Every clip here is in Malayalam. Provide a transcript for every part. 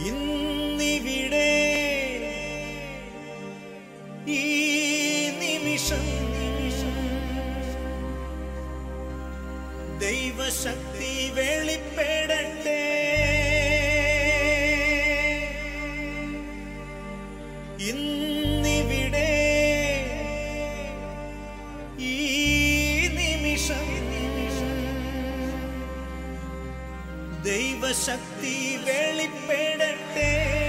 ഇന്നിവിടെ ഈ നിമിഷം ദൈവശക്തി വെളിപ്പെടട്ടെ. ഇന്നിവിടെ ഈ നിമിഷം ദൈവശക്തി വെളിപ്പെടട്ടെ.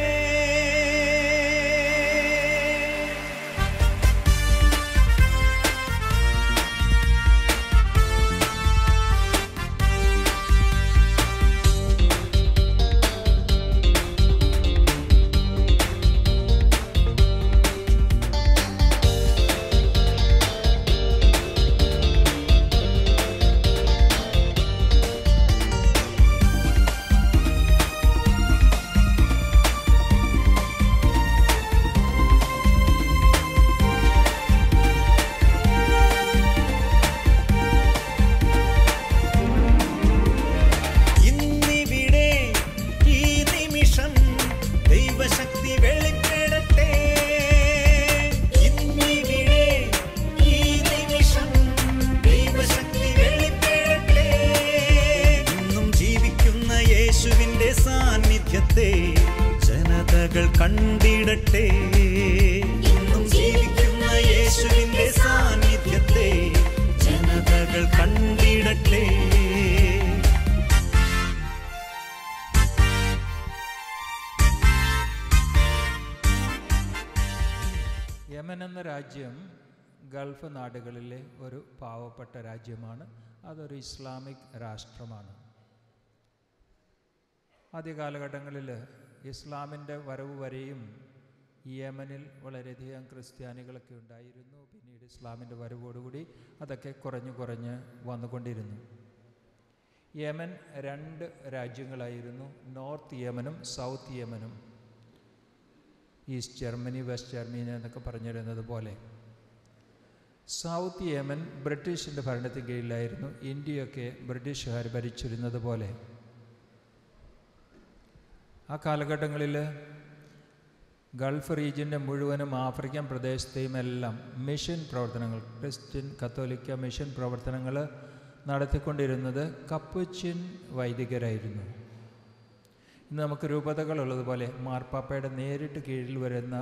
ജനതകൾ കണ്ടിടട്ടെ. ഇന്നും ജീവിക്കുന്ന യേശുവിന്റെ സാന്നിധ്യത്തെ ജനതകൾ കണ്ടിടട്ടെ. യമൻ എന്ന രാജ്യം ഗൾഫ് നാടുകളിലെ ഒരു പാവപ്പെട്ട രാജ്യമാണ്. അതൊരു ഇസ്ലാമിക് രാഷ്ട്രമാണ്. ആദ്യ കാലഘട്ടങ്ങളിൽ ഇസ്ലാമിൻ്റെ വരവ് വരെയും യമനിൽ വളരെയധികം ക്രിസ്ത്യാനികളൊക്കെ ഉണ്ടായിരുന്നു. പിന്നീട് ഇസ്ലാമിൻ്റെ വരവോടുകൂടി അതൊക്കെ കുറഞ്ഞ് വന്നുകൊണ്ടിരുന്നു. യമൻ രണ്ട് രാജ്യങ്ങളായിരുന്നു, നോർത്ത് യമനും സൗത്ത് യമനും. ഈസ്റ്റ് ജർമ്മനി, വെസ്റ്റ് ജർമ്മനി എന്നൊക്കെ പറഞ്ഞിരുന്നത് പോലെ. സൗത്ത് യമൻ ബ്രിട്ടീഷിൻ്റെ ഭരണത്തിന് കീഴിലായിരുന്നു. ഇന്ത്യയൊക്കെ ബ്രിട്ടീഷുകാർ ഭരിച്ചിരുന്നത് പോലെ. ആ കാലഘട്ടങ്ങളിൽ ഗൾഫ് റീജിയൻ്റെ മുഴുവനും ആഫ്രിക്കൻ പ്രദേശത്തെയും എല്ലാം മിഷൻ പ്രവർത്തനങ്ങൾ, ക്രിസ്ത്യൻ കത്തോലിക്ക മിഷൻ പ്രവർത്തനങ്ങൾ നടത്തിക്കൊണ്ടിരുന്നത് കപ്പുച്ചിൻ വൈദികരായിരുന്നു. ഇന്ന് നമുക്ക് രൂപതകളുള്ളതുപോലെ മാർപ്പാപ്പയുടെ നേരിട്ട് കീഴിൽ വരുന്ന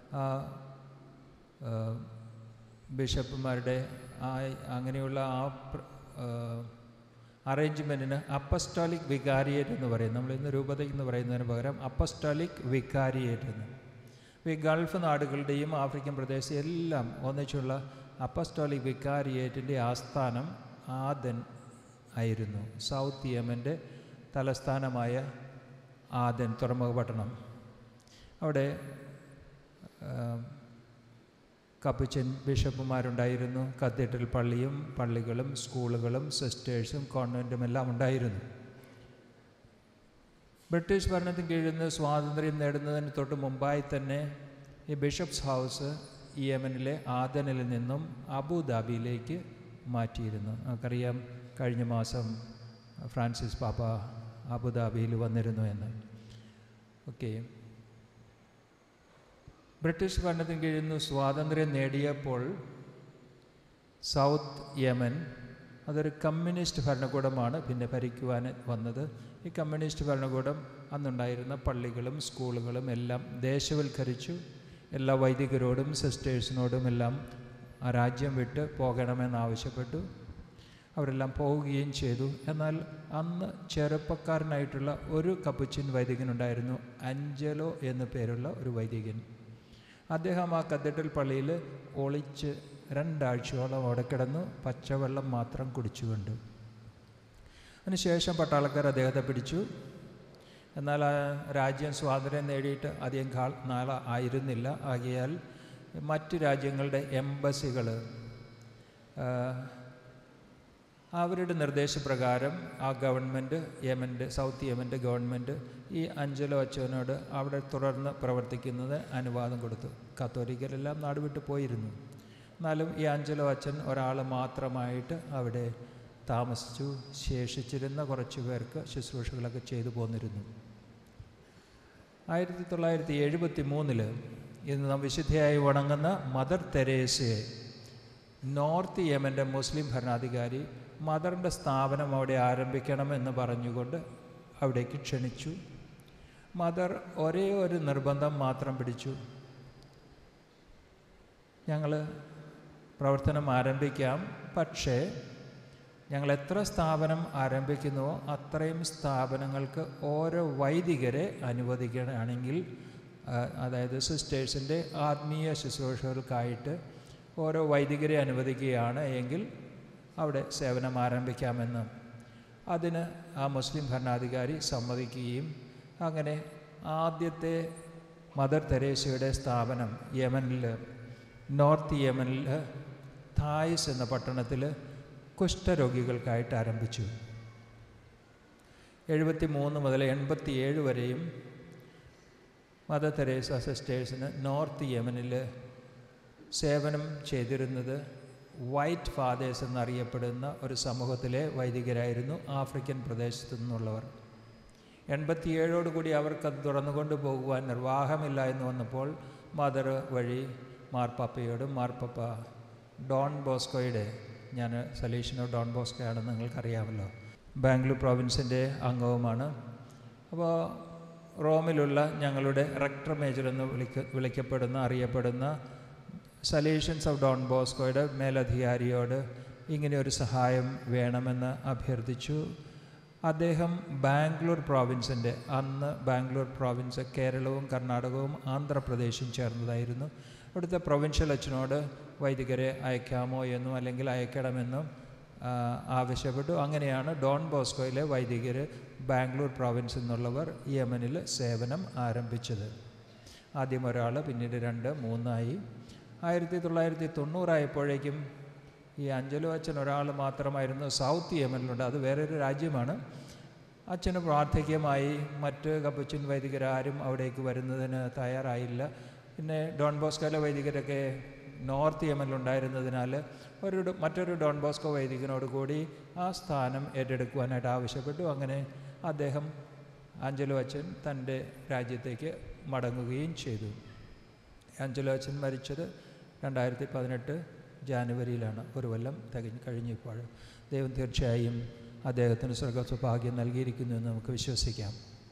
ബിഷപ്പുമാരുടെ അങ്ങനെയുള്ള അറേഞ്ച്മെൻറ്റിന് അപ്പസ്റ്റോളിക് വികാരിയേറ്റ് എന്ന് പറയും. നമ്മളിന്ന് രൂപതയ്ക്ക് എന്ന് പറയുന്നതിന് പകരം അപ്പസ്റ്റോളിക് വികാരിയേറ്റ് എന്ന്. ഈ ഗൾഫ് നാടുകളുടെയും ആഫ്രിക്കൻ പ്രദേശം എല്ലാം ഒന്നിച്ചുള്ള അപ്പസ്റ്റോളിക് വികാരിയേറ്റിൻ്റെ ആസ്ഥാനം ആദൻ ആയിരുന്നു. സൗത്ത് യമൻ്റെ തലസ്ഥാനമായ ആദൻ തുറമുഖ പട്ടണം. അവിടെ കപ്പുച്ചിൻ ബിഷപ്പുമാരുണ്ടായിരുന്നു. കത്തീഡ്രൽ പള്ളികളും സ്കൂളുകളും സിസ്റ്റേഴ്സും കോൺവെൻറ്റും എല്ലാം ഉണ്ടായിരുന്നു. ബ്രിട്ടീഷ് ഭരണത്തിന് കീഴിൽ നിന്ന് സ്വാതന്ത്ര്യം നേടുന്നതിന് തൊട്ട് മുമ്പായി തന്നെ ഈ ബിഷപ്സ് ഹൗസ് യമനിലെ ആദനിൽ നിന്നും അബുദാബിയിലേക്ക് മാറ്റിയിരുന്നു. നമുക്കറിയാം, കഴിഞ്ഞ മാസം ഫ്രാൻസിസ് പാപ്പ അബുദാബിയിൽ വന്നിരുന്നു എന്ന്. ഓക്കെ, ബ്രിട്ടീഷ് ഭരണത്തിന് കീഴിൽ നിന്ന് സ്വാതന്ത്ര്യം നേടിയപ്പോൾ സൗത്ത് യമൻ അതൊരു കമ്മ്യൂണിസ്റ്റ് ഭരണകൂടമാണ് പിന്നെ ഭരിക്കുവാൻ വന്നത്. ഈ കമ്മ്യൂണിസ്റ്റ് ഭരണകൂടം അന്നുണ്ടായിരുന്ന പള്ളികളും സ്കൂളുകളും എല്ലാം ദേശവൽക്കരിച്ചു. എല്ലാ വൈദികരോടും സിസ്റ്റേഴ്സിനോടും എല്ലാം ആ രാജ്യം വിട്ട് പോകണമെന്നാവശ്യപ്പെട്ടു. അവരെല്ലാം പോവുകയും ചെയ്തു. എന്നാൽ അന്ന് ചെറുപ്പക്കാരനായിട്ടുള്ള ഒരു കപ്പുച്ചിൻ വൈദികനുണ്ടായിരുന്നു, അഞ്ചലോ എന്നു പേരുള്ള ഒരു വൈദികൻ. അദ്ദേഹം ആ കത്തീഡ്രൽ പള്ളിയിൽ ഒളിച്ച് 2 ആഴ്ചയോളം അവിടെ കിടന്നു, പച്ചവെള്ളം മാത്രം കുടിച്ചുകൊണ്ട്. അതിനുശേഷം പട്ടാളക്കാർ അദ്ദേഹത്തെ പിടിച്ചു. എന്നാൽ ആ രാജ്യം സ്വാതന്ത്ര്യം നേടിയിട്ട് അധികം നാൾ ആയിരുന്നില്ല. ആകയാൽ മറ്റ് രാജ്യങ്ങളുടെ എംബസികൾ അവരുടെ നിർദ്ദേശപ്രകാരം ആ ഗവൺമെൻറ് സൗത്ത് യമൻ്റെ ഗവൺമെൻറ് ഈ അഞ്ചലോ അച്ഛനോട് അവിടെ തുടർന്ന് പ്രവർത്തിക്കുന്നത് അനുവാദം കൊടുത്തു. കത്തോലിക്കരെല്ലാം നാടുവിട്ട് പോയിരുന്നു. എന്നാലും ഈ അഞ്ചലോ അച്ഛൻ ഒരാൾ മാത്രമായിട്ട് അവിടെ താമസിച്ചു. ശേഷിച്ചിരുന്ന കുറച്ച് പേർക്ക് ശുശ്രൂഷകളൊക്കെ ചെയ്തു പോന്നിരുന്നു. 1973 ഇന്ന് നാം വിശുദ്ധയായി വണങ്ങുന്ന മദർ തെരേസയെ നോർത്ത് യമൻ്റെ മുസ്ലിം ഭരണാധികാരി മദറിൻ്റെ സ്ഥാപനം അവിടെ ആരംഭിക്കണമെന്ന് പറഞ്ഞുകൊണ്ട് അവിടേക്ക് ക്ഷണിച്ചു. മദർ ഒരേ ഒരു നിർബന്ധം മാത്രം പിടിച്ചു: ഞങ്ങൾ പ്രവർത്തനം ആരംഭിക്കാം, പക്ഷേ ഞങ്ങൾ എത്ര സ്ഥാപനം ആരംഭിക്കുന്നുവോ അത്രയും സ്ഥാപനങ്ങൾക്ക് ഓരോ വൈദികരെ അനുവദിക്കുകയാണെങ്കിൽ, അതായത് സിസ്റ്റേഴ്സിൻ്റെ ആത്മീയ ശുശ്രൂഷകൾക്കായിട്ട് ഓരോ വൈദികരെ അനുവദിക്കുകയാണ് എങ്കിൽ അവിടെ സേവനം ആരംഭിക്കാമെന്ന്. അതിന് ആ മുസ്ലിം ഭരണാധികാരി സമ്മതിക്കുകയും അങ്ങനെ ആദ്യത്തെ മദർ തെരേസയുടെ സ്ഥാപനം യമനിൽ, നോർത്ത് യമനിൽ തായിസ് എന്ന പട്ടണത്തിൽ കുഷ്ഠരോഗികൾക്കായിട്ട് ആരംഭിച്ചു. 73 മുതൽ 87 വരെയും മദർ തെരേസ സിസ്റ്റേഴ്സിന് നോർത്ത് യമനിൽ സേവനം ചെയ്തിരുന്നത് വൈറ്റ് ഫാദേഴ്സ് എന്നറിയപ്പെടുന്ന ഒരു സമൂഹത്തിലെ വൈദികരായിരുന്നു, ആഫ്രിക്കൻ പ്രദേശത്തു നിന്നുള്ളവർ. 87 അവർക്കത് തുറന്നുകൊണ്ട് പോകുവാൻ നിർവാഹമില്ല എന്ന് വന്നപ്പോൾ മദർ വഴി മാർപ്പാപ്പയോടും, മാർപ്പാപ്പ ഡോൺ ബോസ്കോയുടെ, ഞാൻ സലീഷനോ ഡോൺ ബോസ്കോ ആണെന്ന് നിങ്ങൾക്കറിയാമല്ലോ, ബാംഗ്ലൂർ പ്രോവിൻസിൻ്റെ അംഗവുമാണ്. അപ്പോൾ റോമിലുള്ള ഞങ്ങളുടെ റെക്ടർ മേജർ എന്ന് അറിയപ്പെടുന്ന സലീഷൻസ് ഓഫ് ഡോൺ ബോസ്കോയുടെ മേലധികാരിയോട് ഇങ്ങനെ ഒരു സഹായം വേണമെന്ന് അഭ്യർത്ഥിച്ചു. അദ്ദേഹം ബാംഗ്ലൂർ പ്രോവിൻസിൻ്റെ, അന്ന് ബാംഗ്ലൂർ പ്രോവിൻസ് കേരളവും കർണാടകവും ആന്ധ്രാപ്രദേശും ചേർന്നതായിരുന്നു, അവിടുത്തെ പ്രൊവിൻഷ്യൽ അച്ഛനോട് വൈദികരെ അയക്കാമോ എന്നും അല്ലെങ്കിൽ അയക്കണമെന്നും ആവശ്യപ്പെട്ടു. അങ്ങനെയാണ് ഡോൺ ബോസ്കോയിലെ വൈദികർ ബാംഗ്ലൂർ പ്രോവിൻസിൽ നിന്നുള്ളവർ യമനിൽ സേവനം ആരംഭിച്ചത്. ആദ്യം ഒരാൾ, പിന്നീട് 2, 3 ആയി. 1990 ആയപ്പോഴേക്കും ഈ അഞ്ചലോ അച്ഛൻ ഒരാൾ മാത്രമായിരുന്നു സൗത്ത് യമനിലുണ്ട്. അത് വേറൊരു രാജ്യമാണ്. അച്ഛന് പ്രാർത്ഥികമായി മറ്റ് കപ്പുച്ചിൻ വൈദികരാരും അവിടേക്ക് വരുന്നതിന് തയ്യാറായില്ല. പിന്നെ ഡോൺ ബോസ്കോയിലെ വൈദികരൊക്കെ നോർത്ത് യമനിലുണ്ടായിരുന്നതിനാൽ മറ്റൊരു ഡോൺ ബോസ്കോ വൈദികനോട് കൂടി ആ സ്ഥാനം ഏറ്റെടുക്കുവാനായിട്ട് ആവശ്യപ്പെട്ടു. അങ്ങനെ അദ്ദേഹം, ആഞ്ചലോ അച്ഛൻ, തൻ്റെ രാജ്യത്തേക്ക് മടങ്ങുകയും ചെയ്തു. ആഞ്ചലോ അച്ഛൻ മരിച്ചത് 2018 ജാനുവരിയിലാണ്. ഒരു കൊല്ലം കഴിഞ്ഞിപ്പോൾ. ദൈവം തീർച്ചയായും അദ്ദേഹത്തിന് സ്വർഗസ്വഭാഗ്യം നൽകിയിരിക്കുന്നു എന്ന് നമുക്ക് വിശ്വസിക്കാം.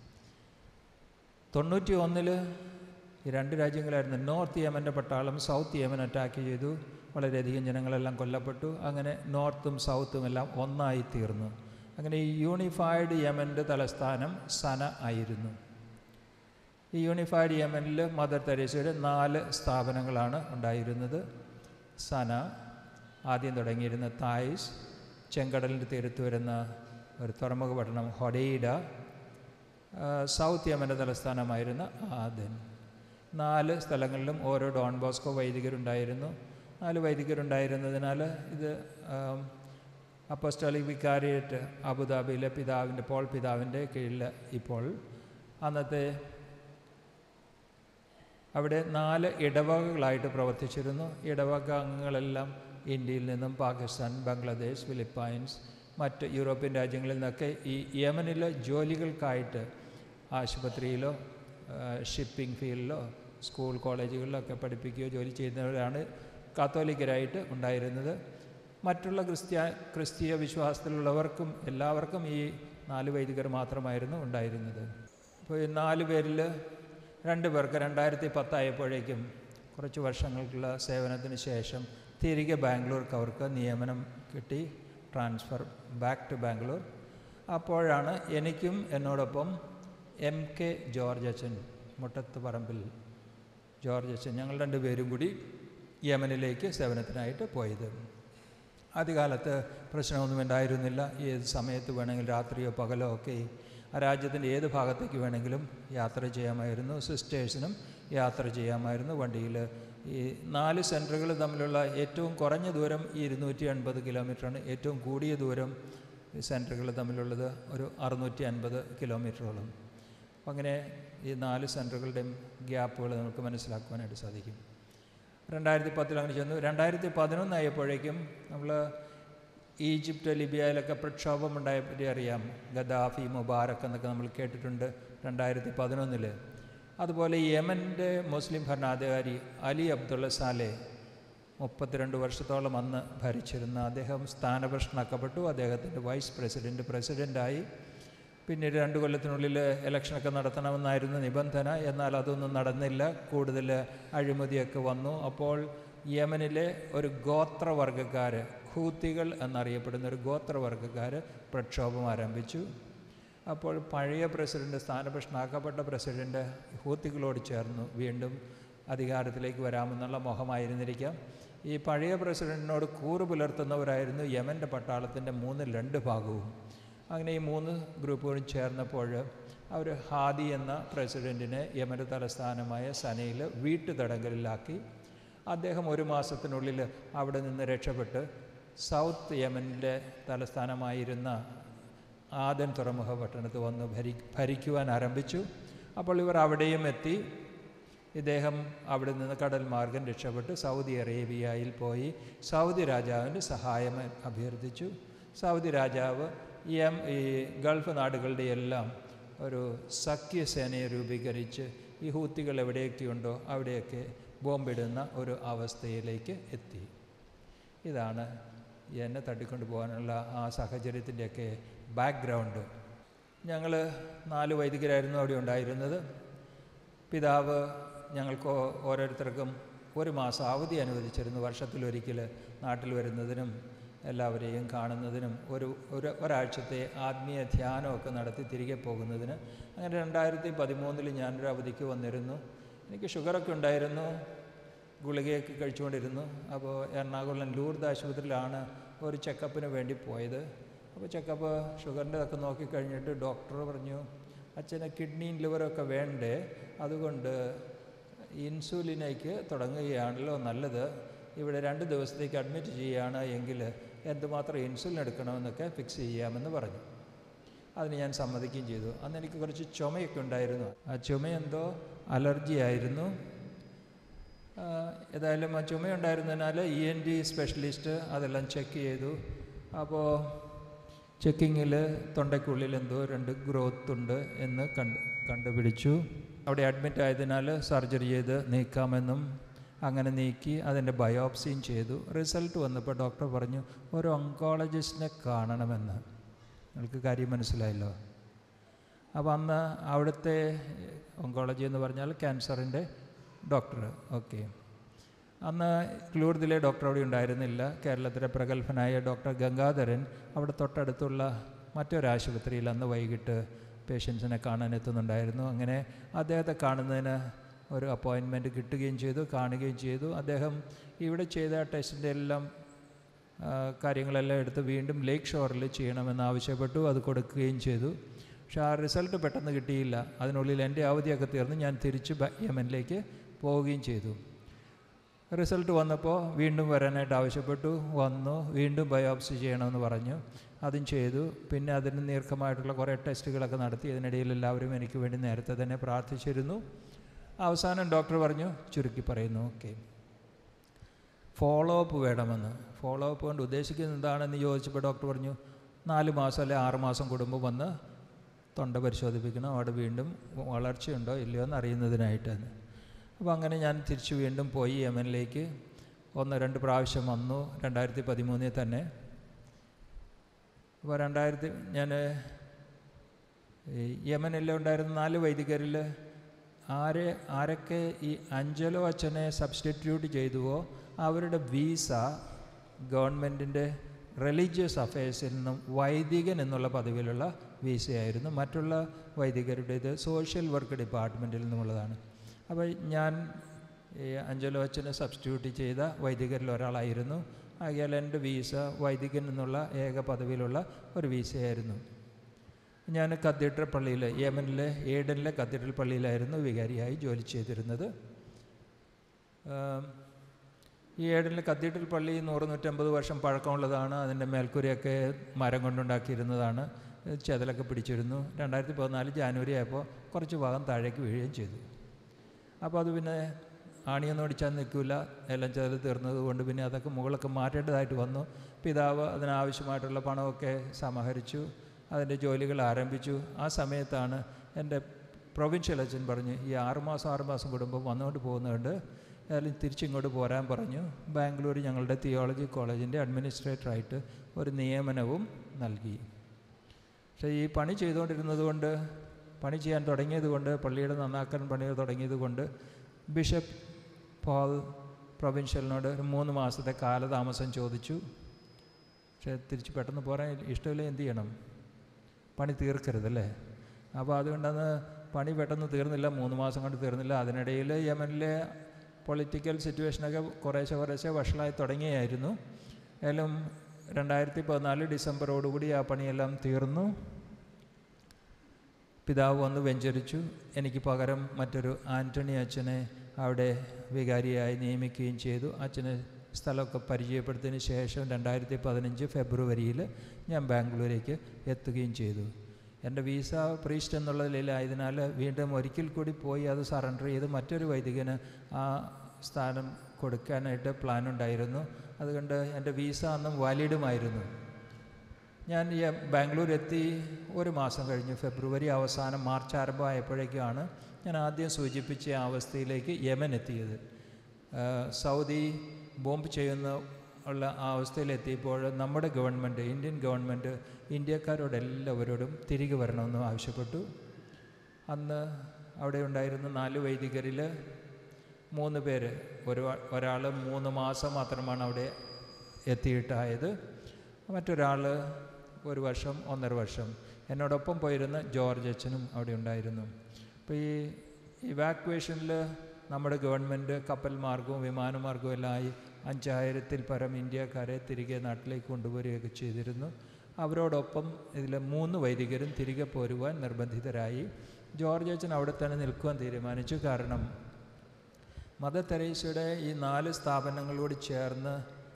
91 ഈ 2 രാജ്യങ്ങളായിരുന്നു. നോർത്ത് യമൻ്റെ പട്ടാളം സൗത്ത് യമൻ അറ്റാക്ക് ചെയ്തു. വളരെയധികം ജനങ്ങളെല്ലാം കൊല്ലപ്പെട്ടു. അങ്ങനെ നോർത്തും സൗത്തും എല്ലാം ഒന്നായി തീർന്നു. അങ്ങനെ ഈ യൂണിഫൈഡ് യമൻ്റെ തലസ്ഥാനം സന ആയിരുന്നു. ഈ യൂണിഫൈഡ് യമനിൽ മദർ തെരേസയുടെ 4 സ്ഥാപനങ്ങളാണ് ഉണ്ടായിരുന്നത്. സന, ആദ്യം തുടങ്ങിയിരുന്ന തായിസ്, ചെങ്കടലിൻ്റെ തീരത്ത് വരുന്ന ഒരു തുറമുഖ പട്ടണം ഹൊഡെയ്ഡ, സൗത്ത് യമൻ്റെ തലസ്ഥാനമായിരുന്ന ആദൻ. 4 സ്ഥലങ്ങളിലും ഓരോ ഡോൺ ബോസ്കോ വൈദികരുണ്ടായിരുന്നു. 4 വൈദികരുണ്ടായിരുന്നതിനാൽ ഇത് അപ്പോസ്റ്റോലിക് വികാരിയേറ്റ് അബുദാബിയിലെ പോൾ പിതാവിൻ്റെ കീഴിൽ ഇപ്പോൾ അന്നത്തെ അവിടെ 4 ഇടവകകളായിട്ട് പ്രവർത്തിച്ചിരുന്നു. ഇടവക അംഗങ്ങളെല്ലാം ഇന്ത്യയിൽ നിന്നും പാകിസ്ഥാൻ, ബംഗ്ലാദേശ്, ഫിലിപ്പൈൻസ്, മറ്റ് യൂറോപ്യൻ രാജ്യങ്ങളിൽ നിന്നൊക്കെ ഈ യമനിലെ ജോലികൾക്കായിട്ട് ആശുപത്രിയിലോ ഷിപ്പിംഗ് ഫീൽഡിലോ സ്കൂൾ കോളേജുകളിലൊക്കെ പഠിപ്പിക്കുകയോ ജോലി ചെയ്യുന്നവരാണ് കാത്തോലിക്കരായിട്ട് ഉണ്ടായിരുന്നത്. മറ്റുള്ള ക്രിസ്തീയ വിശ്വാസത്തിലുള്ളവർക്കും എല്ലാവർക്കും ഈ 4 വൈദികർ മാത്രമായിരുന്നു ഉണ്ടായിരുന്നത്. അപ്പോൾ ഈ 4 പേരിൽ 2 പേർക്ക് 2010 ആയപ്പോഴേക്കും, കുറച്ച് വർഷങ്ങൾക്കുള്ള സേവനത്തിന് ശേഷം, തിരികെ ബാംഗ്ലൂർക്ക് അവർക്ക് നിയമനം കിട്ടി, ട്രാൻസ്ഫർ ബാക്ക് ടു ബാംഗ്ലൂർ. അപ്പോഴാണ് എനിക്കും എന്നോടൊപ്പം MK ജോർജ് അച്ഛൻ, മുട്ടത്ത് പറമ്പിൽ ജോർജ് അച്ഛൻ, ഞങ്ങൾ 2 പേരും കൂടി യമനിലേക്ക് സേവനത്തിനായിട്ട് പോയത്. ആദ്യകാലത്ത് പ്രശ്നമൊന്നും ഉണ്ടായിരുന്നില്ല. ഏത് സമയത്ത് വേണമെങ്കിലും, രാത്രിയോ പകലോ ഒക്കെ ആ രാജ്യത്തിൻ്റെ ഏത് ഭാഗത്തേക്ക് വേണമെങ്കിലും യാത്ര ചെയ്യാമായിരുന്നു. സിസ്റ്റേഴ്സിനും യാത്ര ചെയ്യാമായിരുന്നു വണ്ടിയിൽ. ഈ 4 സെൻറ്ററുകൾ തമ്മിലുള്ള ഏറ്റവും കുറഞ്ഞ ദൂരം 280 കിലോമീറ്ററാണ്. ഏറ്റവും കൂടിയ ദൂരം സെൻറ്ററുകൾ തമ്മിലുള്ളത് ഒരു 650 കിലോമീറ്ററോളം. അപ്പം അങ്ങനെ ഈ 4 സെൻറ്ററുകളുടെയും ഗ്യാപ്പുകൾ നമുക്ക് മനസ്സിലാക്കുവാനായിട്ട് സാധിക്കും. 2010 അങ്ങനെ ചെന്നു. 2011 ആയപ്പോഴേക്കും നമ്മൾ ഈജിപ്റ്റ്, ലിബിയയിലൊക്കെ പ്രക്ഷോഭം ഉണ്ടായപ്പറ്റി അറിയാം. ഗദ്ദാഫി, മുബാറക്ക് എന്നൊക്കെ നമ്മൾ കേട്ടിട്ടുണ്ട്. 2011 അതുപോലെ യമൻ്റെ മുസ്ലിം ഭരണാധികാരി അലി അബ്ദുള്ള സാലെ 32 വർഷത്തോളം അന്ന് ഭരിച്ചിരുന്ന അദ്ദേഹം സ്ഥാനഭ്രഷ്ടനാക്കപ്പെട്ടു. അദ്ദേഹത്തിൻ്റെ വൈസ് പ്രസിഡൻ്റായി. പിന്നീട് 2 കൊല്ലത്തിനുള്ളിൽ ഇലക്ഷനൊക്കെ നടത്തണമെന്നായിരുന്നു നിബന്ധന. എന്നാൽ അതൊന്നും നടന്നില്ല. കൂടുതൽ അഴിമതിയൊക്കെ വന്നു. അപ്പോൾ യമനിലെ ഒരു ഗോത്രവർഗ്ഗക്കാർ, ഹൂത്തികൾ എന്നറിയപ്പെടുന്ന ഒരു ഗോത്രവർഗ്ഗക്കാർ പ്രക്ഷോഭം ആരംഭിച്ചു. അപ്പോൾ പഴയ പ്രസിഡൻ്റ്, സ്ഥാനഭ്രഷ്ടനാക്കപ്പെട്ട പ്രസിഡൻ്റ് ഹൂത്തികളോട് ചേർന്നു വീണ്ടും അധികാരത്തിലേക്ക് വരാമെന്നുള്ള മോഹമായിരുന്നിരിക്കാം. ഈ പഴയ പ്രസിഡൻറ്റിനോട് കൂറ് പുലർത്തുന്നവരായിരുന്നു യമൻ്റെ പട്ടാളത്തിൻ്റെ 2 ഭാഗവും. അങ്ങനെ ഈ 3 ഗ്രൂപ്പുകളും ചേർന്നപ്പോൾ അവർ ഹാദി എന്ന പ്രസിഡൻറ്റിനെ യമൻ്റെ തലസ്ഥാനമായ സനയിൽ വീട്ടുതടങ്കലിലാക്കി. അദ്ദേഹം 1 മാസത്തിനുള്ളിൽ അവിടെ നിന്ന് രക്ഷപ്പെട്ട് സൗത്ത് യമനിലെ തലസ്ഥാനമായിരുന്ന ആദൻ തുറമുഖ പട്ടണത്ത് വന്ന് ഭരിക്കുവാൻ ആരംഭിച്ചു. അപ്പോൾ ഇവർ അവിടെയും എത്തി. ഇദ്ദേഹം അവിടെ നിന്ന് കടൽ മാർഗം രക്ഷപ്പെട്ട് സൗദി അറേബ്യയിൽ പോയി സൗദി രാജാവിൻ്റെ സഹായം അഭ്യർത്ഥിച്ചു. സൗദി രാജാവ് ഈ ഗൾഫ് നാടുകളുടെ എല്ലാം ഒരു സഖ്യസേനയെ രൂപീകരിച്ച് ഈ ഹൂത്തികൾ എവിടെയൊക്കെയുണ്ടോ അവിടെയൊക്കെ ബോംബിടുന്ന ഒരു അവസ്ഥയിലേക്ക് എത്തി. ഇതാണ് എന്നെ തട്ടിക്കൊണ്ടു പോകാനുള്ള ആ സാഹചര്യത്തിൻ്റെയൊക്കെ ബാക്ക്ഗ്രൗണ്ട്. ഞങ്ങൾ 4 വൈദികരായിരുന്നു അവിടെ ഉണ്ടായിരുന്നത്. പിതാവ് ഞങ്ങൾക്ക് ഓരോരുത്തർക്കും 1 മാസം അവധി അനുവദിച്ചിരുന്നു. വർഷത്തിലൊരിക്കൽ നാട്ടിൽ വരുന്നതിനും എല്ലാവരെയും കാണുന്നതിനും ഒരാഴ്ചത്തെ ആത്മീയ ധ്യാനമൊക്കെ നടത്തി തിരികെ പോകുന്നതിന്. അങ്ങനെ 2013 ഞാനൊരു അവധിക്ക് വന്നിരുന്നു. എനിക്ക് ഷുഗറൊക്കെ ഉണ്ടായിരുന്നു, ഗുളികയൊക്കെ കഴിച്ചുകൊണ്ടിരുന്നു. അപ്പോൾ എറണാകുളം ലൂർദ് ആശുപത്രിയിലാണ് ഒരു ചെക്കപ്പിന് വേണ്ടി പോയത്. അപ്പോൾ ചെക്കപ്പ് ഷുഗറിൻ്റെതൊക്കെ നോക്കിക്കഴിഞ്ഞിട്ട് ഡോക്ടർ പറഞ്ഞു, അച്ഛന് കിഡ്നിയും ലിവറൊക്കെ വേണ്ടേ, അതുകൊണ്ട് ഇൻസുലിനേക്ക് തുടങ്ങുകയാണല്ലോ നല്ലത്. ഇവിടെ 2 ദിവസത്തേക്ക് അഡ്മിറ്റ് ചെയ്യുകയാണ് എങ്കിൽ എന്തുമാത്രം ഇൻസുലിൻ എടുക്കണമെന്നൊക്കെ ഫിക്സ് ചെയ്യാമെന്ന് പറഞ്ഞു. അതിന് ഞാൻ സമ്മതിക്കുകയും ചെയ്തു. അന്ന് എനിക്ക് കുറച്ച് ചുമയൊക്കെ ഉണ്ടായിരുന്നു. ആ ചുമയെന്തോ അലർജി ആയിരുന്നു. ഏതായാലും ആ ചുമയുണ്ടായിരുന്നതിനാൽ ENT സ്പെഷ്യലിസ്റ്റ് അതെല്ലാം ചെക്ക് ചെയ്തു. അപ്പോൾ ചെക്കിങ്ങിൽ തൊണ്ടയ്ക്കുള്ളിൽ എന്തോ 2 ഗ്രോത്ത് ഉണ്ട് എന്ന് കണ്ടുപിടിച്ചു. അവിടെ അഡ്മിറ്റ് ആയതിനാൽ സർജറി ചെയ്ത് നീക്കാമെന്നും അങ്ങനെ നീക്കി അതിൻ്റെ ബയോപ്സിയും ചെയ്തു. റിസൾട്ട് വന്നപ്പോൾ ഡോക്ടർ പറഞ്ഞു ഒരു ഓങ്കോളജിസ്റ്റിനെ കാണണമെന്ന്. നിങ്ങൾക്ക് കാര്യം മനസ്സിലായല്ലോ. അപ്പോൾ അന്ന് അവിടുത്തെ ഓങ്കോളജി എന്ന് പറഞ്ഞാൽ ക്യാൻസറിൻ്റെ ഡോക്ടർ. ഓക്കെ, അന്ന് ലൂർദിലെ ഡോക്ടർ അവിടെ ഉണ്ടായിരുന്നില്ല. കേരളത്തിലെ പ്രഗത്ഭനായ ഡോക്ടർ ഗംഗാധരൻ അവിടെ തൊട്ടടുത്തുള്ള മറ്റൊരാശുപത്രിയിൽ അന്ന് വൈകിട്ട് പേഷ്യൻസിനെ കാണാൻ എത്തുന്നുണ്ടായിരുന്നു. അങ്ങനെ അദ്ദേഹത്തെ കാണുന്നതിന് ഒരു അപ്പോയിൻമെൻറ്റ് കിട്ടുകയും ചെയ്തു, കാണുകയും ചെയ്തു. അദ്ദേഹം ഇവിടെ ചെയ്ത ടെസ്റ്റിൻ്റെ എല്ലാം കാര്യങ്ങളെല്ലാം എടുത്ത് വീണ്ടും ലേക്ക് ഷോറിൽ ചെയ്യണമെന്ന് ആവശ്യപ്പെട്ടു. അത് കൊടുക്കുകയും ചെയ്തു. പക്ഷെ ആ റിസൾട്ട് പെട്ടെന്ന് കിട്ടിയില്ല. അതിനുള്ളിൽ എൻ്റെ അവധിയൊക്കെ തീർന്ന് ഞാൻ തിരിച്ച് യമനിലേക്ക് പോവുകയും ചെയ്തു. റിസൾട്ട് വന്നപ്പോൾ വീണ്ടും വരാനായിട്ട് ആവശ്യപ്പെട്ടു. വന്നു, വീണ്ടും ബയോപ്സി ചെയ്യണമെന്ന് പറഞ്ഞു. അതും ചെയ്തു. പിന്നെ അതിന് ദീർഘമായിട്ടുള്ള കുറേ ടെസ്റ്റുകളൊക്കെ നടത്തി. ഇതിനിടയിൽ എല്ലാവരും എനിക്ക് വേണ്ടി നേരത്തെ തന്നെ പ്രാർത്ഥിച്ചിരുന്നു. അവസാനം ഡോക്ടർ പറഞ്ഞു, ചുരുക്കി പറയുന്നു, ഓക്കെ, ഫോളോ അപ്പ് വേണമെന്ന്. ഫോളോ അപ്പ് കൊണ്ട് ഉദ്ദേശിക്കുന്നത് എന്താണെന്ന് ചോദിച്ചപ്പോൾ ഡോക്ടർ പറഞ്ഞു 4 മാസം അല്ലെ 6 മാസം കൂടുമ്പോൾ വന്ന് തൊണ്ട പരിശോധിപ്പിക്കണം, അവിടെ വീണ്ടും വളർച്ചയുണ്ടോ ഇല്ലയോ എന്ന് അറിയുന്നതിനായിട്ടാണ്. അപ്പോൾ അങ്ങനെ ഞാൻ തിരിച്ച് വീണ്ടും പോയി യമനിലേക്ക്. 1-2 പ്രാവശ്യം വന്നു 2013 തന്നെ. അപ്പോൾ ഞാൻ യമനിൽ ഉണ്ടായിരുന്ന 4 വൈദികരിൽ ആരൊക്കെ ഈ അഞ്ചലോ അച്ഛനെ സബ്സ്റ്റിറ്റ്യൂട്ട് ചെയ്തുവോ അവരുടെ വീസ ഗവൺമെൻറ്റിൻ്റെ റിലീജിയസ് അഫയേഴ്സിൽ നിന്നും വൈദികൻ എന്നുള്ള പദവിയിലുള്ള വീസയായിരുന്നു. മറ്റുള്ള വൈദികരുടേത് സോഷ്യൽ വർക്ക് ഡിപ്പാർട്ട്മെൻറ്റിൽ നിന്നുള്ളതാണ്. അപ്പോൾ ഞാൻ ഈ അഞ്ചലോ അച്ഛനെ സബ്സ്റ്റിറ്റ്യൂട്ട് ചെയ്ത വൈദികരിൽ ഒരാളായിരുന്നു. ആകയാൽ എൻ്റെ വീസ വൈദികൻ എന്നുള്ള ഏക പദവിയിലുള്ള ഒരു വീസയായിരുന്നു. ഞാൻ കത്തീഡ്രൽ പള്ളിയിൽ, യമനിലെ ഏഡനിലെ കത്തീഡ്രൽ പള്ളിയിലായിരുന്നു വികാരിയായി ജോലി ചെയ്തിരുന്നത്. ഈ ഏഡനിലെ കത്തീഡ്രൽ പള്ളി 100-150 വർഷം പഴക്കമുള്ളതാണ്. അതിൻ്റെ മേൽക്കൂരയൊക്കെ മരം കൊണ്ടുണ്ടാക്കിയിരുന്നതാണ്. ചെതലൊക്കെ പിടിച്ചിരുന്നു. 2014 ജാനുവരി ആയപ്പോൾ കുറച്ച് ഭാഗം താഴേക്ക് വീഴുകയും ചെയ്തു. അപ്പോൾ അത് പിന്നെ ആണിയൊന്നും അടിച്ചാൽ നിൽക്കില്ല, എല്ലാം ചെതൽ തീർന്നത് കൊണ്ട് പിന്നെ അതൊക്കെ മുകളൊക്കെ മാറ്റേണ്ടതായിട്ട് വന്നു. പിതാവ് അതിനാവശ്യമായിട്ടുള്ള പണമൊക്കെ സമാഹരിച്ചു, അതിൻ്റെ ജോലികൾ ആരംഭിച്ചു. ആ സമയത്താണ് എൻ്റെ പ്രൊവിൻഷ്യൽ അച്ഛൻ പറഞ്ഞു, ഈ 6 മാസം കൂടുമ്പോൾ വന്നുകൊണ്ട് പോകുന്നുണ്ട്, ഏതായാലും തിരിച്ചിങ്ങോട്ട് പോരാൻ പറഞ്ഞു. ബാംഗ്ലൂർ ഞങ്ങളുടെ തിയോളജി കോളേജിൻ്റെ അഡ്മിനിസ്ട്രേറ്ററായിട്ട് ഒരു നിയമനവും നൽകി. പക്ഷേ ഈ പണി ചെയ്തുകൊണ്ടിരുന്നത് കൊണ്ട്, പണി ചെയ്യാൻ തുടങ്ങിയത് കൊണ്ട്, പള്ളിയുടെ നന്നാക്കാൻ പണി തുടങ്ങിയത് കൊണ്ട് ബിഷപ്പ് പോൾ പ്രൊവിൻഷ്യലിനോട് ഒരു 3 മാസത്തെ കാലതാമസം ചോദിച്ചു. പക്ഷേ തിരിച്ച് പെട്ടെന്ന് പോരാൻ ഇഷ്ടമില്ല, എന്ത് ചെയ്യണം, പണി തീർക്കരുതല്ലേ. അപ്പോൾ അതുകൊണ്ടന്ന് പണി പെട്ടെന്ന് തീർന്നില്ല, 3 മാസം കൊണ്ട് തീർന്നില്ല. അതിനിടയിൽ യമനിലെ പൊളിറ്റിക്കൽ സിറ്റുവേഷനൊക്കെ കുറേശ്ശെ വഷളായി തുടങ്ങിയായിരുന്നു. ഏതായാലും 2014 ഡിസംബറോടുകൂടി ആ പണിയെല്ലാം തീർന്നു. പിതാവ് വന്ന് വെഞ്ചരിച്ചു. എനിക്ക് പകരം മറ്റൊരു ആൻ്റണി അച്ഛനെ അവിടെ വികാരിയായി നിയമിക്കുകയും ചെയ്തു. അച്ഛന് സ്ഥലമൊക്കെ പരിചയപ്പെടുത്തിയതിന് ശേഷം 2015 ഫെബ്രുവരിയിൽ ഞാൻ ബാംഗ്ലൂരേക്ക് എത്തുകയും ചെയ്തു. എൻ്റെ വീസ പ്രീസ്റ്റ് എന്നുള്ള നിലയിലായതിനാൽ വീണ്ടും ഒരിക്കൽ കൂടി പോയി അത് സറണ്ടർ ചെയ്ത് മറ്റൊരു വൈദികന് ആ സ്ഥാനം കൊടുക്കാനായിട്ട് പ്ലാനുണ്ടായിരുന്നു. അതുകൊണ്ട് എൻ്റെ വീസ അന്നും വാലിഡുമായിരുന്നു. ഞാൻ ഈ ബാംഗ്ലൂർ എത്തി 1 മാസം കഴിഞ്ഞു. ഫെബ്രുവരി അവസാനം മാർച്ച് ആരംഭമായപ്പോഴേക്കാണ് ഞാൻ ആദ്യം സൂചിപ്പിച്ച അവസ്ഥയിലേക്ക് യമൻ എത്തിയത്. സൗദി ബോംബ് ചെയ്യുന്ന ഉള്ള ആ അവസ്ഥയിലെത്തിയപ്പോൾ നമ്മുടെ ഗവൺമെൻറ്, ഇന്ത്യൻ ഗവൺമെൻറ് ഇന്ത്യക്കാരോടെല്ലാവരോടും തിരികെ വരണമെന്ന് ആവശ്യപ്പെട്ടു. അന്ന് അവിടെ ഉണ്ടായിരുന്ന 4 വൈദികരിൽ 3 പേര്, ഒരാൾ 3 മാസം മാത്രമാണ് അവിടെ എത്തിയിട്ടായത്, മറ്റൊരാൾ 1 വർഷം 1.5 വർഷം. എന്നോടൊപ്പം പോയിരുന്ന ജോർജ് അച്ഛനും അവിടെ ഉണ്ടായിരുന്നു. അപ്പോൾ ഈ ഇവാക്വേഷനിൽ നമ്മുടെ ഗവൺമെൻറ് കപ്പൽ മാർഗവും വിമാനമാർഗവും എല്ലാം ആയി 5000-ൽ പരം ഇന്ത്യക്കാരെ തിരികെ നാട്ടിലേക്ക് കൊണ്ടുവരികയൊക്കെ ചെയ്തിരുന്നു. അവരോടൊപ്പം ഇതിൽ 3 വൈദികരും തിരികെ പോരുവാൻ നിർബന്ധിതരായി. ജോർജ് അച്ഛൻ അവിടെ തന്നെ നിൽക്കുവാൻ തീരുമാനിച്ചു. കാരണം മദർ തെരേസയുടെ ഈ 4 സ്ഥാപനങ്ങളോട് ചേർന്ന്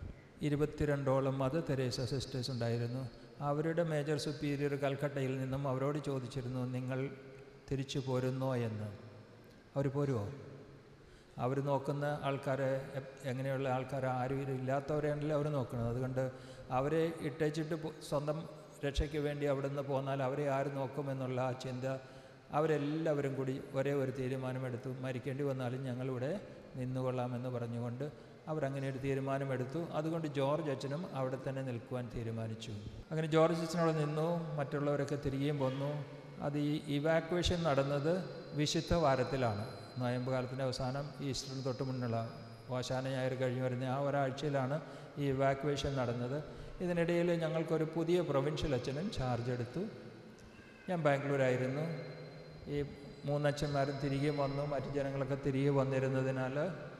22ഓളം മദർ തെരേസ സിസ്റ്റേഴ്സ് ഉണ്ടായിരുന്നു. അവരുടെ മേജർ സുപ്പീരിയർ കൽക്കട്ടയിൽ നിന്നും അവരോട് ചോദിച്ചിരുന്നു, നിങ്ങൾ തിരിച്ചു പോരുന്നോ എന്ന്. അവർ പോരുമോ? അവർ നോക്കുന്ന ആൾക്കാരെ, എങ്ങനെയുള്ള ആൾക്കാർ, ആരും ഇല്ലാത്തവരെയാണല്ലോ അവർ നോക്കുന്നത്. അതുകൊണ്ട് അവരെ ഇട്ടേച്ചിട്ട് സ്വന്തം രക്ഷയ്ക്ക് വേണ്ടി അവിടെ നിന്ന് പോന്നാൽ അവരെ ആര് നോക്കുമെന്നുള്ള ആ ചിന്ത, അവരെല്ലാവരും കൂടി ഒരേ ഒരു തീരുമാനമെടുത്തു, മരിക്കേണ്ടി വന്നാലും ഞങ്ങളിവിടെ നിന്നുകൊള്ളാമെന്ന് പറഞ്ഞുകൊണ്ട് അവരങ്ങനെ ഒരു തീരുമാനമെടുത്തു. അതുകൊണ്ട് ജോർജ് അച്ഛനും അവിടെ തന്നെ നിൽക്കുവാൻ തീരുമാനിച്ചു. അങ്ങനെ ജോർജ് അച്ഛനവിടെ നിന്നു, മറ്റുള്ളവരൊക്കെ തിരികെയും വന്നു. അത് ഈ ഇവാക്വേഷൻ നടന്നത് വിശുദ്ധ വാരത്തിലാണ്. നോയമ്പ് കാലത്തിൻ്റെ അവസാനം ഈസ്റ്ററിന് തൊട്ട് മുന്നുള്ള ഓശാന ഞായർ കഴിഞ്ഞ് വരുന്ന ആ ഒരാഴ്ചയിലാണ് ഈ ഇവാക്വേഷൻ നടന്നത്. ഇതിനിടയിൽ ഞങ്ങൾക്കൊരു പുതിയ പ്രൊവിൻഷ്യൽ അച്ഛനും ചാർജ് എടുത്തു. ഞാൻ ബാംഗ്ലൂരായിരുന്നു. ഈ 3 അച്ഛന്മാരും തിരികെ വന്നു, മറ്റു ജനങ്ങളൊക്കെ തിരികെ വന്നിരുന്നതിനാൽ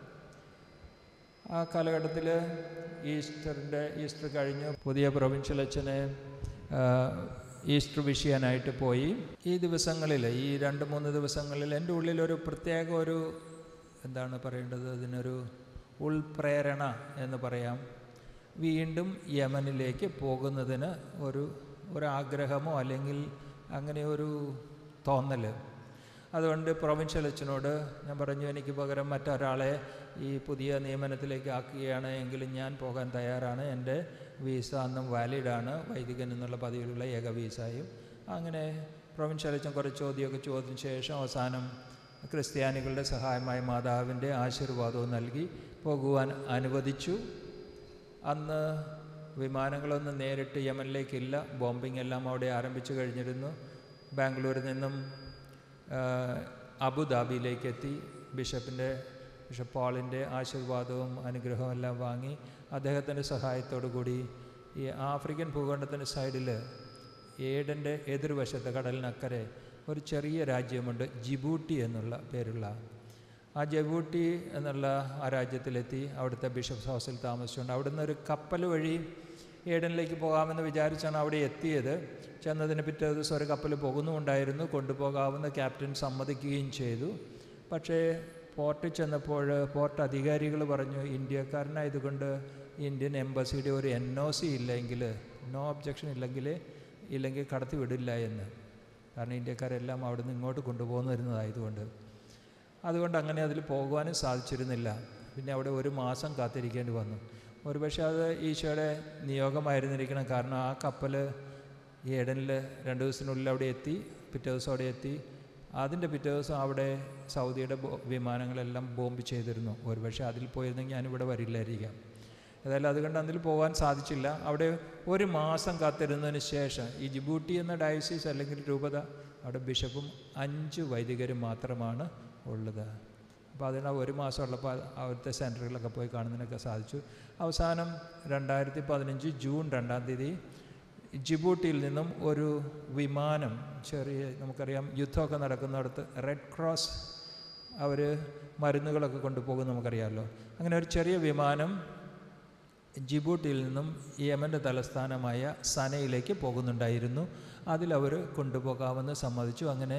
ആ കാലഘട്ടത്തിൽ ഈസ്റ്റർ കഴിഞ്ഞ് പുതിയ പ്രൊവിൻഷ്യൽ അച്ഛനെ ഈസ്റ്റർ വിഷയാനായിട്ട് പോയി. ഈ ദിവസങ്ങളിൽ, ഈ 2-3 ദിവസങ്ങളിൽ എൻ്റെ ഉള്ളിലൊരു പ്രത്യേക ഒരു എന്താണ് പറയേണ്ടത്, അതിനൊരു ഉൾപ്രേരണ എന്ന് പറയാം. വീണ്ടും യമനിലേക്ക് പോകുന്നതിന് ഒരാഗ്രഹമോ അല്ലെങ്കിൽ അങ്ങനെ ഒരു തോന്നൽ. അതുകൊണ്ട് പ്രൊവിൻഷ്യൽ അച്ഛനോട് ഞാൻ പറഞ്ഞു, എനിക്ക് പകരം മറ്റൊരാളെ ഈ പുതിയ നിയമനത്തിലേക്ക് ആക്കുകയാണ് എങ്കിലും ഞാൻ പോകാൻ തയ്യാറാണ്. എൻ്റെ വീസ അന്നും വാലിഡാണ്, വൈദികൻ എന്നുള്ള പദവിയിലുള്ള ഏക വീസയും. അങ്ങനെ പ്രൊവിൻഷ്യൽ അച്ഛൻ കുറച്ച് ചോദ്യമൊക്കെ ചോദിച്ചതിന് ശേഷം അവസാനം ക്രിസ്ത്യാനികളുടെ സഹായമായ മാതാവിൻ്റെ ആശീർവാദവും നൽകി പോകുവാൻ അനുവദിച്ചു. അന്ന് വിമാനങ്ങളൊന്നും നേരിട്ട് യമനിലേക്കില്ല, ബോംബിംഗ് എല്ലാം അവിടെ ആരംഭിച്ചു കഴിഞ്ഞിരുന്നു. ബാംഗ്ലൂരിൽ നിന്നും അബുദാബിയിലേക്ക് എത്തി. ബിഷപ്പ് പോളിൻ്റെ ആശീർവാദവും അനുഗ്രഹവും എല്ലാം വാങ്ങി അദ്ദേഹത്തിൻ്റെ സഹായത്തോടു കൂടി ഈ ആഫ്രിക്കൻ ഭൂഖണ്ഡത്തിൻ്റെ സൈഡിൽ ഏഡൻ്റെ എതിർവശത്ത് കടലിനക്കരെ ഒരു ചെറിയ രാജ്യമുണ്ട്, ജിബൂട്ടി എന്നുള്ള പേരുള്ള. ആ ജിബൂട്ടി എന്നുള്ള ആ രാജ്യത്തിലെത്തി. അവിടുത്തെ ബിഷപ്സ് ഹൗസിൽ താമസിച്ചുകൊണ്ട് അവിടുന്ന് ഒരു കപ്പൽ വഴി ഏഡനിലേക്ക് പോകാമെന്ന് വിചാരിച്ചാണ് അവിടെ എത്തിയത്. ചെന്നതിന് പിറ്റേ ദിവസം ഒരു കപ്പൽ പോകുന്നുമുണ്ടായിരുന്നു. കൊണ്ടുപോകാവുന്ന ക്യാപ്റ്റൻ സമ്മതിക്കുകയും ചെയ്തു. പക്ഷേ പോർട്ടിൽ ചെന്നപ്പോൾ പോർട്ട് അധികാരികൾ പറഞ്ഞു, ഇന്ത്യക്കാരനായതുകൊണ്ട് ഇന്ത്യൻ എംബസിയുടെ ഒരു NOC ഇല്ലെങ്കിൽ, നോ ഒബ്ജക്ഷൻ ഇല്ലെങ്കിൽ കടത്തി വിടില്ല എന്ന്. കാരണം ഇന്ത്യക്കാരെല്ലാം അവിടെ നിന്ന് ഇങ്ങോട്ട് കൊണ്ടുപോകുന്നു വരുന്നതായതുകൊണ്ട്. അതുകൊണ്ട് അങ്ങനെ അതിൽ പോകുവാനും സാധിച്ചിരുന്നില്ല. പിന്നെ അവിടെ 1 മാസം കാത്തിരിക്കേണ്ടി വന്നു. ഒരുപക്ഷെ അത് ഈശോയുടെ നിയോഗമായിരുന്നിരിക്കണം. കാരണം ആ കപ്പൽ ഏഡനിൽ 2 ദിവസത്തിനുള്ളിൽ അവിടെ എത്തി. പിറ്റേ ദിവസം അവിടെ എത്തി. അതിൻ്റെ പിറ്റേ ദിവസം അവിടെ സൗദിയുടെ വിമാനങ്ങളെല്ലാം ബോംബ് ചെയ്തിരുന്നു. ഒരുപക്ഷെ അതിൽ പോയിരുന്നെങ്കിൽ ഞാനിവിടെ വരില്ലായിരിക്കാം. ഏതായാലും അതുകൊണ്ട് അതിൽ പോകാൻ സാധിച്ചില്ല. അവിടെ ഒരു മാസം കാത്തിരുന്നതിന് ശേഷം ഈ ജിബൂട്ടി എന്ന ഡയസിസ് അല്ലെങ്കിൽ രൂപത, അവിടെ ബിഷപ്പും 5 വൈദികരും മാത്രമാണ് ഉള്ളത്. അപ്പോൾ അതിന് ഒരു മാസം ഉള്ളപ്പോൾ അവിടുത്തെ സെൻറ്ററുകളിലൊക്കെ പോയി കാണുന്നതിനൊക്കെ സാധിച്ചു. അവസാനം 2015 ജൂൺ 2-ാം തീയതി ജിബൂട്ടിയിൽ നിന്നും ഒരു വിമാനം, ചെറിയ, നമുക്കറിയാം യുദ്ധമൊക്കെ നടക്കുന്നിടത്ത് റെഡ് ക്രോസ് അവർ മരുന്നുകളൊക്കെ കൊണ്ടുപോകും, നമുക്കറിയാമല്ലോ. അങ്ങനെ ഒരു ചെറിയ വിമാനം ജിബൂട്ടിയിൽ നിന്നും യമൻ്റെ തലസ്ഥാനമായ സനയിലേക്ക് പോകുന്നുണ്ടായിരുന്നു. അതിലവർ കൊണ്ടുപോകാമെന്ന് സമ്മതിച്ചു. അങ്ങനെ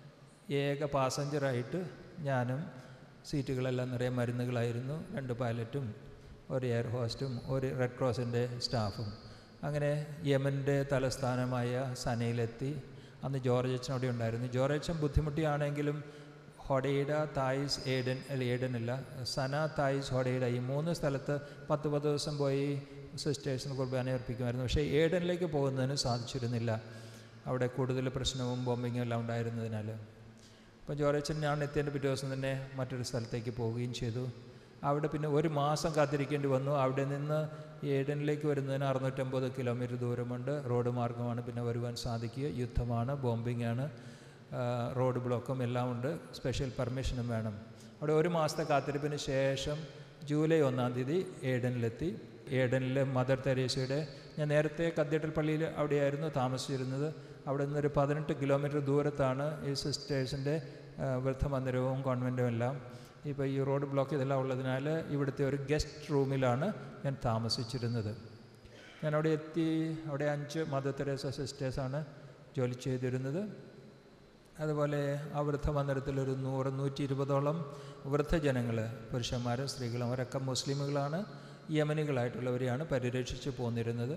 ഏക പാസഞ്ചറായിട്ട് ഞാനും, സീറ്റുകളെല്ലാം നിറയെ മരുന്നുകളായിരുന്നു, 2 പൈലറ്റും 1 എയർ ഹോസ്റ്റും 1 റെഡ് ക്രോസിൻ്റെ സ്റ്റാഫും. അങ്ങനെ യമൻ്റെ തലസ്ഥാനമായ സനയിലെത്തി. അന്ന് ജോർജ് അച്ഛൻ അവിടെ ഉണ്ടായിരുന്നു. ജോർജ് അച്ഛൻ ബുദ്ധിമുട്ടിയാണെങ്കിലും ഹൊഡൈഡ, തായിസ്, ഏഡൻ, ഏഡനല്ല, സന, തായിസ്, ഹൊഡൈഡ, ഈ 3 സ്ഥലത്ത് 10 ദിവസം പോയി സിസ്റ്റേഴ്സിന് കുർബാന അർപ്പിക്കുമായിരുന്നു. പക്ഷേ ഏഡനിലേക്ക് പോകുന്നതിന് സാധിച്ചിരുന്നില്ല, അവിടെ കൂടുതൽ പ്രശ്നവും ബോംബിങ്ങും എല്ലാം ഉണ്ടായിരുന്നതിനാൽ. അപ്പോൾ ജോർജച്ചൻ ഞാൻ എത്തിയതിൻ്റെ പിറ്റേ ദിവസം തന്നെ മറ്റൊരു സ്ഥലത്തേക്ക് പോവുകയും ചെയ്തു. അവിടെ പിന്നെ ഒരു മാസം കാത്തിരിക്കേണ്ടി വന്നു. അവിടെ നിന്ന് ഏഡനിലേക്ക് വരുന്നതിന് 650 കിലോമീറ്റർ ദൂരമുണ്ട്. റോഡ് മാർഗമാണ് പിന്നെ വരുവാൻ സാധിക്കുക. യുദ്ധമാണ്, ബോംബിങ്ങാണ്, റോഡ് ബ്ലോക്കും എല്ലാം ഉണ്ട്. സ്പെഷ്യൽ പെർമിഷനും വേണം. അവിടെ ഒരു മാസത്തെ കാത്തിരിപ്പിന് ശേഷം ജൂലൈ 1-ാം തീയതി ഏഡനിലെത്തി. ഏഡനിലെ മദർ തെരേസയുടെ, ഞാൻ നേരത്തെ കത്തീഡ്രൽ പള്ളിയിൽ അവിടെയായിരുന്നു താമസിച്ചിരുന്നത്. അവിടെ നിന്നൊരു 18 കിലോമീറ്റർ ദൂരത്താണ് ഈ സിസ്റ്റേഴ്സിൻ്റെ വൃദ്ധമന്ദിരവും കോൺവെൻറ്റും എല്ലാം. ഇപ്പോൾ ഈ റോഡ് ബ്ലോക്ക് ഇതെല്ലാം ഉള്ളതിനാൽ ഇവിടുത്തെ ഒരു ഗസ്റ്റ് റൂമിലാണ് ഞാൻ താമസിച്ചിരുന്നത്. ഞാൻ അവിടെ എത്തി. അവിടെ 5 മദർ തെരേസ സിസ്റ്റേഴ്സാണ് ജോലി ചെയ്തിരുന്നത്. അതുപോലെ ആ വൃദ്ധമന്ദിരത്തിലൊരു 100-120ഓളം വൃദ്ധജനങ്ങൾ, പുരുഷന്മാരും സ്ത്രീകളും, അവരൊക്കെ മുസ്ലിമുകളാണ്, യമനികളായിട്ടുള്ളവരെയാണ് പരിരക്ഷിച്ച് പോന്നിരുന്നത്.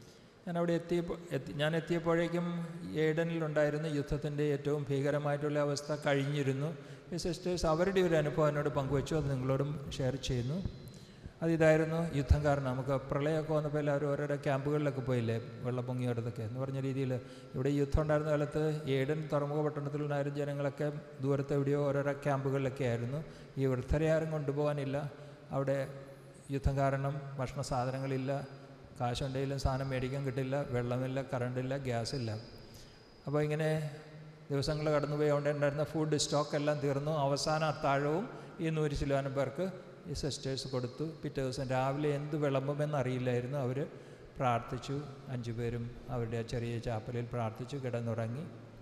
ഞാൻ എത്തിയപ്പോഴേക്കും ഏഡനിലുണ്ടായിരുന്ന യുദ്ധത്തിൻ്റെ ഏറ്റവും ഭീകരമായിട്ടുള്ള അവസ്ഥ കഴിഞ്ഞിരുന്നു. ഈ സിസ്റ്റേഴ്സ് അവരുടെ ഒരു അനുഭവം എന്നോട് പങ്കുവച്ചു. അത് നിങ്ങളോടും ഷെയർ ചെയ്യുന്നു. അതിതായിരുന്നു യുദ്ധം കാരണം. നമുക്ക് പ്രളയമൊക്കെ വന്നപ്പോൾ എല്ലാവരും ഓരോരോ ക്യാമ്പുകളിലൊക്കെ പോയില്ലേ, വെള്ളം പൊങ്ങിയോടത്തൊക്കെ എന്ന് പറഞ്ഞ രീതിയിൽ. ഇവിടെ യുദ്ധം ഉണ്ടായിരുന്ന കാലത്ത് ഏഡൻ തുറമുഖ പട്ടണത്തിലുണ്ടായിരുന്ന ജനങ്ങളൊക്കെ ദൂരത്ത് എവിടെയോ ഓരോരോ ക്യാമ്പുകളിലൊക്കെ ആയിരുന്നു. ഈ വൃദ്ധരെ ആരും കൊണ്ടുപോകാനില്ല. അവിടെ യുദ്ധം കാരണം ഭക്ഷണ സാധനങ്ങളില്ല, കാശുണ്ടെങ്കിലും സാധനം മേടിക്കാൻ കിട്ടില്ല, വെള്ളമില്ല, കറണ്ടില്ല, ഗ്യാസില്ല. അപ്പോൾ ഇങ്ങനെ ദിവസങ്ങൾ കടന്നുപോയി. അവിടെ ഉണ്ടായിരുന്ന ഫുഡ് സ്റ്റോക്ക് എല്ലാം തീർന്നു. അവസാന അത്താഴവും ഈ 100 ചില്ലുവാനം പേർക്ക് ഈ സിസ്റ്റേഴ്സ് കൊടുത്തു. പിറ്റേ ദിവസം രാവിലെ എന്ത് വിളമ്പുമെന്നറിയില്ലായിരുന്നു. അവർ പ്രാർത്ഥിച്ചു. 5 പേരും അവരുടെ ചെറിയ ചാപ്പലിൽ പ്രാർത്ഥിച്ചു, കിടന്നുറങ്ങി.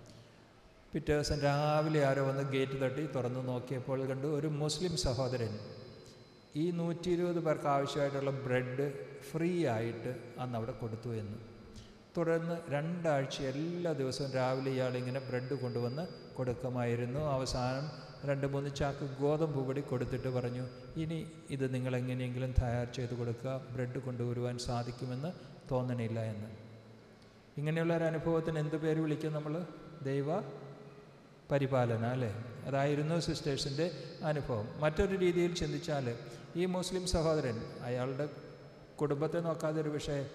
പിറ്റേ ദിവസം രാവിലെ ആരോ വന്ന് ഗേറ്റ് തട്ടി തുറന്നു നോക്കിയപ്പോൾ കണ്ടു ഒരു മുസ്ലിം സഹോദരൻ ഈ 120 പേർക്ക് ആവശ്യമായിട്ടുള്ള ബ്രെഡ് ഫ്രീ ആയിട്ട് അന്ന് അവിടെ കൊടുത്തു എന്ന്. തുടർന്ന് 2 ആഴ്ച എല്ലാ ദിവസവും രാവിലെ ഇയാളിങ്ങനെ ബ്രെഡ് കൊണ്ടുവന്ന് കൊടുക്കുമായിരുന്നു. അവസാനം 2-3 ചാക്ക് ഗോതമ്പ് പൊടി കൊടുത്തിട്ട് പറഞ്ഞു, ഇനി ഇത് നിങ്ങളെങ്ങനെയെങ്കിലും തയ്യാർ ചെയ്ത് കൊടുക്കുക, ബ്രെഡ് കൊണ്ടുവരുവാൻ സാധിക്കുമെന്ന് തോന്നണില്ല എന്ന്. ഇങ്ങനെയുള്ളൊരനുഭവത്തിന് എന്ത് പേര് വിളിക്കും നമ്മൾ? ദൈവ പരിപാലന, അല്ലേ? അതായിരുന്നു സിസ്റ്റേഴ്സിൻ്റെ അനുഭവം. മറ്റൊരു രീതിയിൽ ചിന്തിച്ചാൽ ഈ മുസ്ലിം സഹോദരൻ അയാളുടെ കുടുംബത്തെ നോക്കാതെ ഒരു വിഷയം,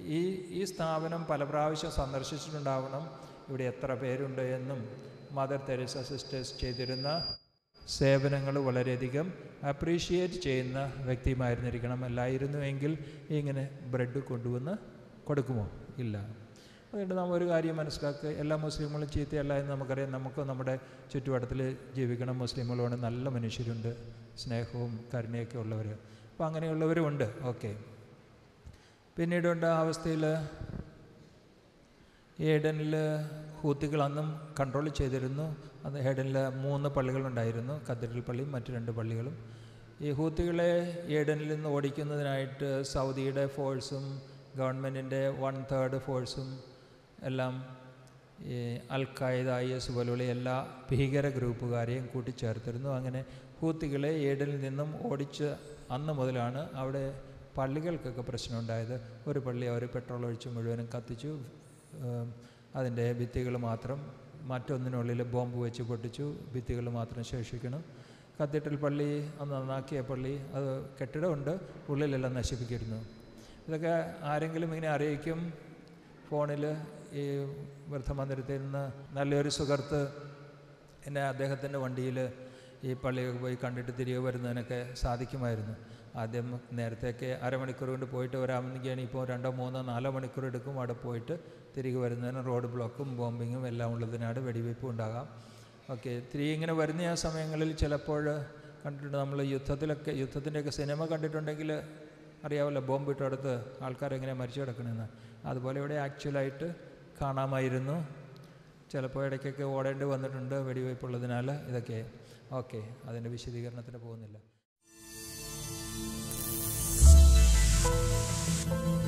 ഈ സ്ഥാപനം പല പ്രാവശ്യം സന്ദർശിച്ചിട്ടുണ്ടാവണം, ഇവിടെ എത്ര പേരുണ്ട് എന്നും മദർ തെരേസ സിസ്റ്റേഴ്സ് ചെയ്തിരുന്ന സേവനങ്ങൾ വളരെയധികം അപ്രീഷിയേറ്റ് ചെയ്യുന്ന വ്യക്തിയുമായിരുന്നിരിക്കണം. അല്ലായിരുന്നുവെങ്കിൽ ഇങ്ങനെ ബ്രെഡ് കൊണ്ടുവന്ന് കൊടുക്കുമോ? ഇല്ല. അതുകൊണ്ട് നാം ഒരു കാര്യം മനസ്സിലാക്കുക, എല്ലാ മുസ്ലിങ്ങളും ചീത്തയല്ല എന്ന് നമുക്കറിയാം. നമുക്ക് നമ്മുടെ ചുറ്റുവട്ടത്തിൽ ജീവിക്കണം മുസ്ലിങ്ങളുമാണ്, നല്ല മനുഷ്യരുണ്ട്, സ്നേഹവും കരുണയൊക്കെ ഉള്ളവർ. അപ്പോൾ അങ്ങനെയുള്ളവരുമുണ്ട്. ഓക്കെ. പിന്നീടുണ്ട് അവസ്ഥയിൽ ഏഡനിൽ ഹൂത്തികൾ അന്നും കൺട്രോൾ ചെയ്തിരുന്നു. അന്ന് ഏഡനിൽ 3 പള്ളികളുണ്ടായിരുന്നു, കത്തീഡ്രൽ പള്ളിയും മറ്റ് 2 പള്ളികളും. ഈ ഹൂത്തികളെ ഏഡനിൽ നിന്ന് ഓടിക്കുന്നതിനായിട്ട് സൗദിയുടെ ഫോഴ്സും ഗവൺമെൻറ്റിൻ്റെ 1/3 ഫോഴ്സും എല്ലാം ഈ അൽ-ഖായിദ, IS പോലുള്ള എല്ലാ ഭീകര ഗ്രൂപ്പുകാരെയും കൂട്ടിച്ചേർത്തിരുന്നു. അങ്ങനെ ഹൂത്തികളെ ഏഡനിൽ നിന്നും ഓടിച്ച് അന്ന് മുതലാണ് അവിടെ പള്ളികൾക്കൊക്കെ പ്രശ്നമുണ്ടായത്. ഒരു പള്ളി അവർ പെട്രോൾ ഒഴിച്ച് മുഴുവനും കത്തിച്ചു, അതിൻ്റെ ഭിത്തികൾ മാത്രം, മറ്റൊന്നിനുള്ളിൽ ബോംബ് വെച്ച് പൊട്ടിച്ചു, ഭിത്തികൾ മാത്രം ശേഷിക്കണം. കത്തീഡ്രൽ പള്ളി അന്ന് നന്നാക്കിയ പള്ളി, അത് കെട്ടിടമുണ്ട്, ഉള്ളിലെല്ലാം നശിപ്പിച്ചിരുന്നു. ഇതൊക്കെ ആരെങ്കിലും ഇങ്ങനെ അറിയിക്കും ഫോണിൽ. ഈ വൃദ്ധമന്ദിരത്തിൽ നിന്ന് നല്ലൊരു സുഹൃത്ത് എന്നെ അദ്ദേഹത്തിൻ്റെ വണ്ടിയിൽ ഈ പള്ളിയൊക്കെ പോയി കണ്ടിട്ട് തിരികെ വരുന്നതിനൊക്കെ സാധിക്കുമായിരുന്നു. ആദ്യം നേരത്തെയൊക്കെ അരമണിക്കൂർ കൊണ്ട് പോയിട്ട് വരാമെന്നൊക്കെയാണ്. ഇപ്പോൾ 2-3-4 മണിക്കൂർ എടുക്കും അവിടെ പോയിട്ട് തിരികെ വരുന്നതിന്. റോഡ് ബ്ലോക്കും ബോംബിങ്ങും എല്ലാം ഉള്ളതിനാട് വെടിവയ്പ്പും ഉണ്ടാകാം. ഓക്കെ, തിരികെ ഇങ്ങനെ വരുന്ന ആ സമയങ്ങളിൽ ചിലപ്പോൾ കണ്ടിട്ടുണ്ട് നമ്മൾ യുദ്ധത്തിൻ്റെയൊക്കെ സിനിമ കണ്ടിട്ടുണ്ടെങ്കിൽ അറിയാമല്ലോ, ബോംബിട്ടടുത്ത് ആൾക്കാരെങ്ങനെ മരിച്ചു കിടക്കണമെന്ന്. അതുപോലെ ഇവിടെ ആക്ച്വലായിട്ട് കാണാമായിരുന്നു. ചിലപ്പോൾ ഇടയ്ക്കൊക്കെ ഓടേണ്ടി വന്നിട്ടുണ്ട് വെടിവയ്പ്പുള്ളതിനാൽ. ഇതൊക്കെ ഓക്കെ, അതിൻ്റെ വിശദീകരണത്തിന് പോകുന്നില്ല.